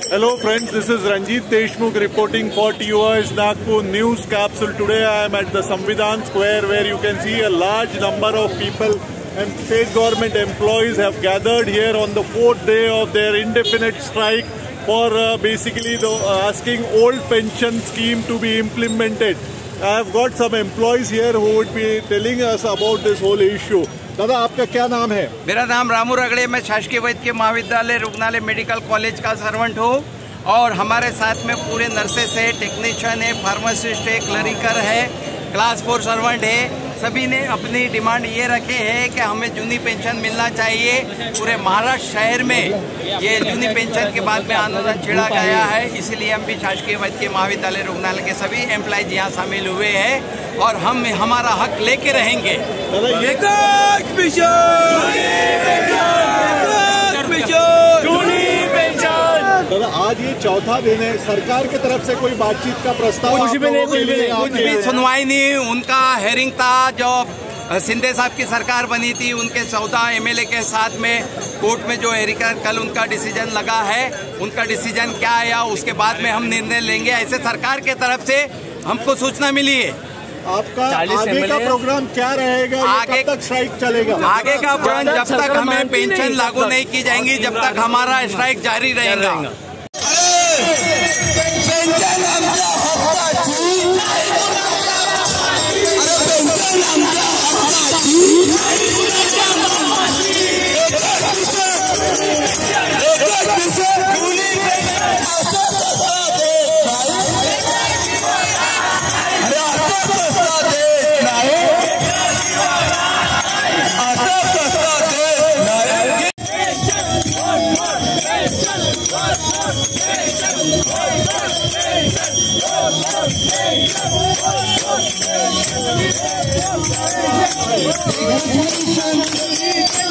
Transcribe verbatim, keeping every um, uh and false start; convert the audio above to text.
Hello friends, this is Ranjit Deshmukh reporting for T O S Nagpur News Capsule. Today I am at the Samvidhan Square where you can see a large number of people and state government employees have gathered here on the fourth day of their indefinite strike for uh, basically the, uh, asking old pension scheme to be implemented. I have got some employees here who would be telling us about this whole issue. दादा आपका क्या नाम है? मेरा नाम रामू रगड़े, मैं शासकीय वैद्यकीय महाविद्यालय रुग्णालय मेडिकल कॉलेज का सर्वेंट हूँ और हमारे साथ में पूरे नर्सेस है, टेक्नीशियन है, फार्मासिस्ट है, क्लरिकर है, क्लास फोर सर्वेंट है। सभी ने अपनी डिमांड ये रखे है कि हमें जूनी पेंशन मिलना चाहिए। पूरे महाराष्ट्र शहर में ये जूनी पेंशन के बाद में आंदोलन छिड़ा गया है, इसलिए हम भी शासकीय वैद्यकीय महाविद्यालय रुग्णालय के सभी एम्प्लॉयज यहाँ शामिल हुए हैं और हम हमारा हक लेके रहेंगे। दादा आज ये चौथा दिन है, सरकार की तरफ से कोई बातचीत का प्रस्ताव कुछ भी नहीं, कुछ भी नहीं, कुछ भी सुनवाई नहीं। उनका हेयरिंग था, जो शिंदे साहब की सरकार बनी थी उनके चौदह एमएलए के साथ में कोर्ट में जो हेयरिंग, कल उनका डिसीजन लगा है। उनका डिसीजन क्या आया उसके बाद में हम निर्णय लेंगे, ऐसे सरकार के तरफ से हमको सूचना मिली है। आपका आगे का प्रोग्राम क्या रहेगा? आगे कब तक स्ट्राइक चलेगा? आगे का प्रोग्राम जब तक हमें पेंशन लागू नहीं की जाएंगी, जब तक हमारा स्ट्राइक जारी रहेगा। Pension,